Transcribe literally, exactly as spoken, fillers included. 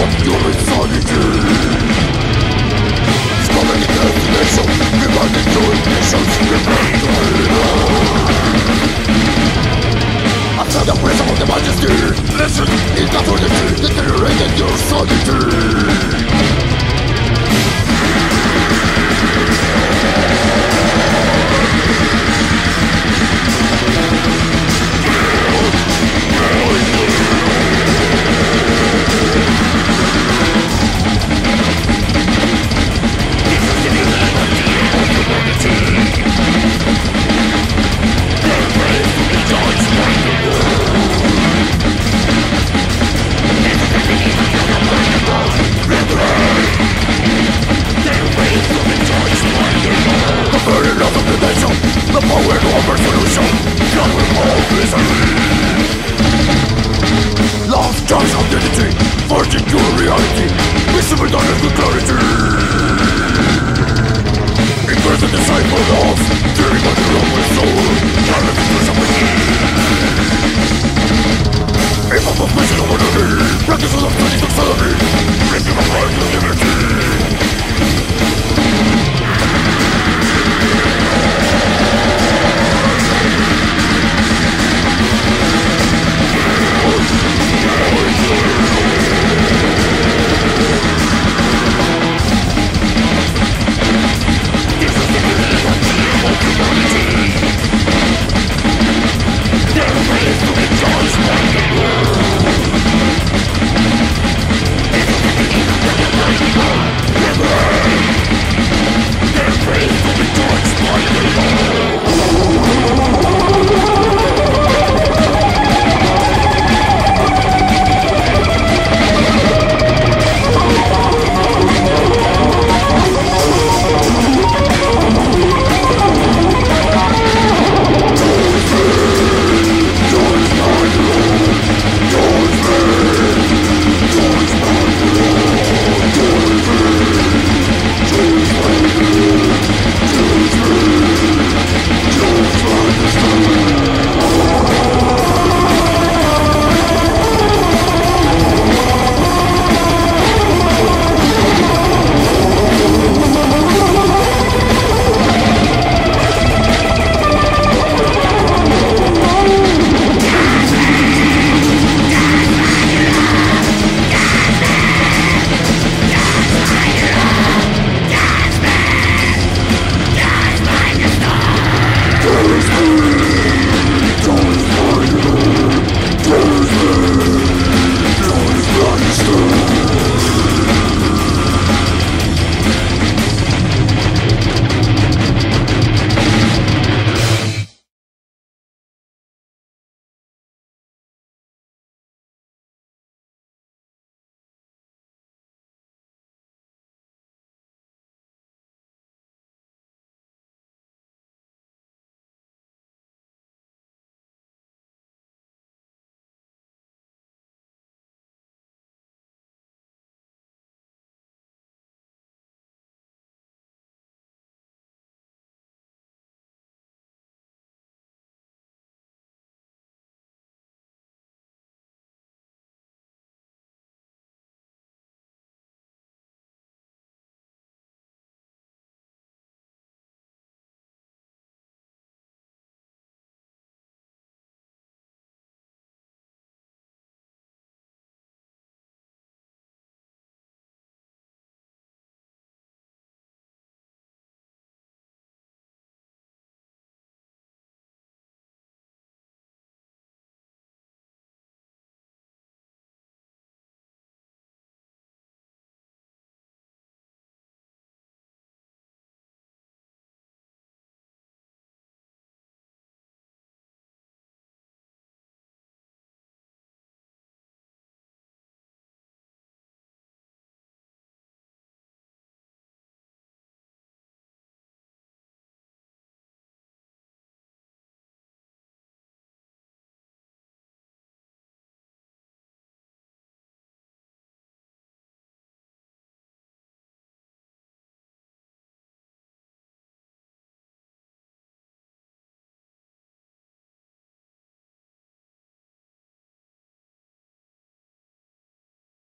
Listen, it's not for the truth, deteriorating your solitude. The power of our solution, done with all misery. Lost trust of identity, forging your reality, visible darkness with clarity. Impress the disciple of, tearing on your own soul, careless expression within. Aim of a vision of another, practice of studies of salary, bring your mind to the